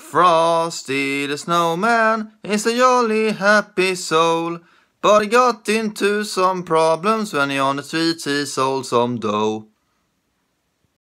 Frosty the Snowman is a jolly happy soul, but he got into some problems when he on the streets he sold some dough.